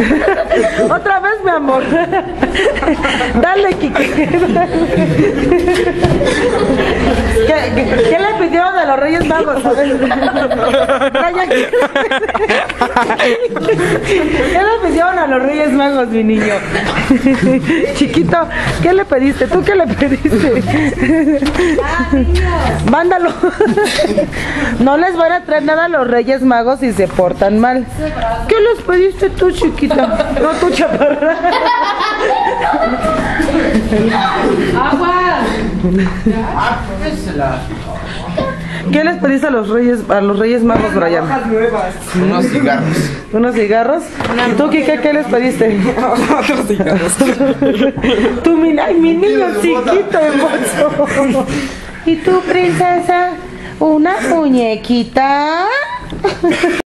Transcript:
Otra vez, mi amor. Dale, Kike. ¿Qué le pidieron a los Reyes Magos? A ver. ¿Qué le pidieron a los Reyes Magos, mi niño? Chiquito, ¿qué le pediste? ¿Tú qué le pediste? Mándalo. No les van a traer nada a los Reyes Magos si se portan mal. ¿Qué les pediste tú, chiquita? No, tú, chaparra. ¡Agua! ¿Qué les pediste a los Reyes Magos, Brian? Unos cigarros. ¿Unos cigarros? ¿Y tú, Kike, qué les pediste? Otros cigarros. Tú, ay, mi niño chiquito, hermoso. ¿Y tú, princesa? ¿Una muñequita?